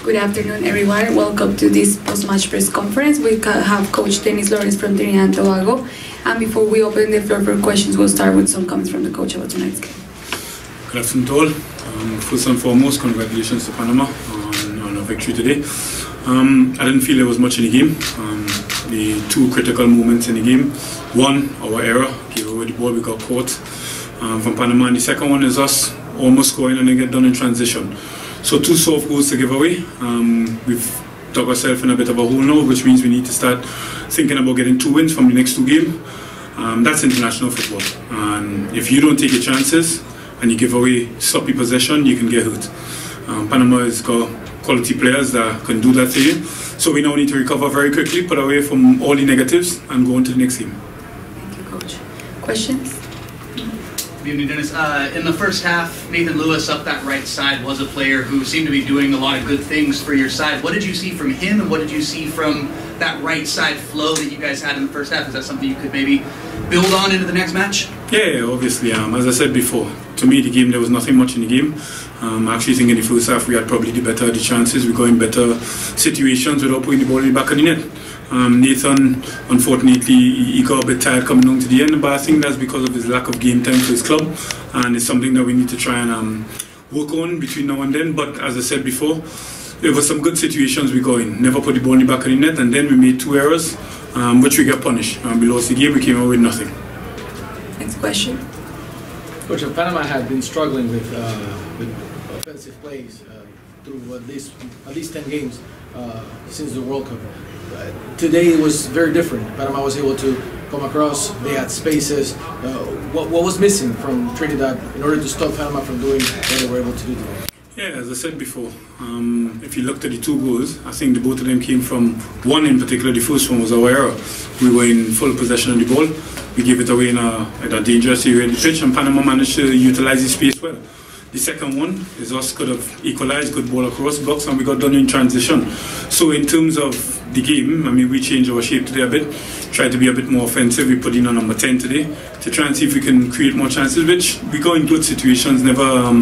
Good afternoon, everyone. Welcome to this post-match press conference. We have Coach Dennis Lawrence from Trinidad and Tobago. And before we open the floor for questions, we'll start with some comments from the coach about tonight's game. Good afternoon to all. First and foremost, congratulations to Panama on a victory today. I didn't feel there was much in the game. The two critical moments in the game. One, our error, gave away the ball, we got caught from Panama. And the second one is us almost scoring and then get done in transition. So two soft goals to give away. We've dug ourselves in a bit of a hole now, which means we need to start thinking about getting 2 wins from the next 2 games. That's international football. And if you don't take your chances and you give away sloppy possession, you can get hurt. Panama has got quality players that can do that to you. So we now need to recover very quickly, put away from all the negatives and go on to the next game. Thank you, Coach. Questions? Good evening, Dennis. In the first half, Nathan Lewis up that right side was a player who seemed to be doing a lot of good things for your side. What did you see from him, and what did you see from that right side flow that you guys had in the first half? Is that something you could maybe build on into the next match? Yeah, obviously. As I said before, to me the game, there was nothing much in the game. I actually think in the first half we had probably the better of the chances. We got in better situations without putting the ball in the back of the net. Nathan, unfortunately, he got a bit tired coming on to the end, but I think that's because of his lack of game time for his club, and it's something that we need to try and work on between now and then. But as I said before, there were some good situations we got in. Never put the ball in the back of the net, and then we made 2 errors, which we got punished. We lost the game, we came out with nothing. Next question. Coach, Panama had been struggling with offensive plays through at least 10 games since the World Cup. Today it was very different. Panama was able to come across, they had spaces. What was missing from Trinidad in order to stop Panama from doing what they were able to do today? Yeah, as I said before, if you looked at the 2 goals, I think both of them came from one in particular. The first one was our error. We were in full possession of the ball. We gave it away in a dangerous area of the pitch, and Panama managed to utilize the space well. The second one is us could have equalized, good ball across the box, and we got done in transition. So in terms of the game, I mean, we changed our shape today a bit, tried to be a bit more offensive. We put in a number 10 today to try and see if we can create more chances, which we got in good situations, never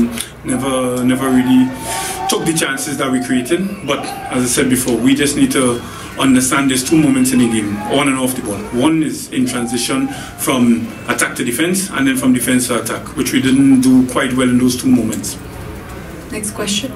really took the chances that we created. But as I said before, we just need to understand there's 2 moments in the game, on and off the ball. One is in transition from attack to defense, and then from defense to attack, which we didn't do quite well in those 2 moments. Next question.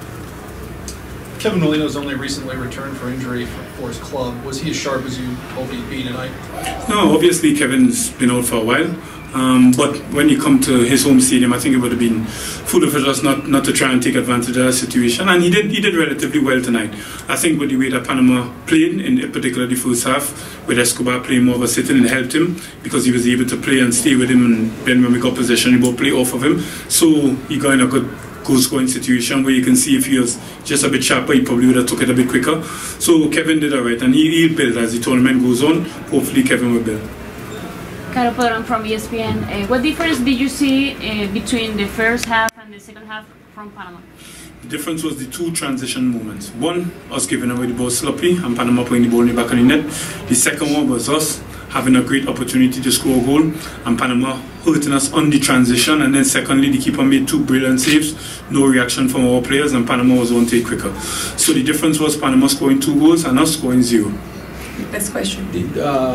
Kevin Molino's only recently returned for injury for his club. Was he as sharp as you hoped he'd be tonight? No, obviously Kevin's been out for a while. But when you come to his home stadium, I think it would have been foolish for us not to try and take advantage of that situation. And he did relatively well tonight. I think with the way that Panama played, in particular the first half, with Escobar playing more of a sitting, it helped him because he was able to play and stay with him. And then when we got possession, we both play off of him. So he got in a good goal-scoring situation where you can see if he was just a bit sharper, he probably would have took it a bit quicker. So Kevin did all right, and he'll build as the tournament goes on. Hopefully Kevin will build. Caro Padron from ESPN. What difference did you see between the first half and the second half from Panama? The difference was the 2 transition moments. One, us giving away the ball sloppy and Panama putting the ball in the back of the net. The second one was us having a great opportunity to score a goal and Panama hurting us on the transition. And then secondly, the keeper made 2 brilliant saves, no reaction from our players, and Panama was 1 take quicker. So the difference was Panama scoring 2 goals and us scoring 0. Next question. Did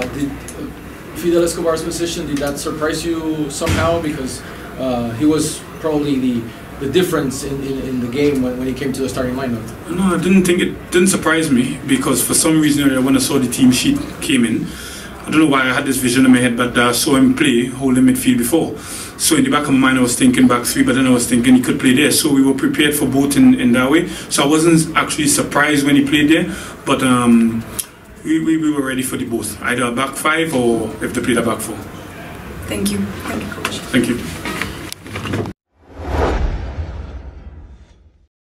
Fidel Escobar's position, did that surprise you somehow? Because he was probably the difference in the game when he came to the starting lineup. No, I didn't think it didn't surprise me, because for some reason when I saw the team sheet came in, I don't know why I had this vision in my head, but I saw him play holding midfield before. So in the back of my mind I was thinking back 3, but then I was thinking he could play there. So we were prepared for both in that way. So I wasn't actually surprised when he played there, but we were ready for the both, either a back 5 or if they played a back 4. Thank you. Thank you, Coach. Thank you.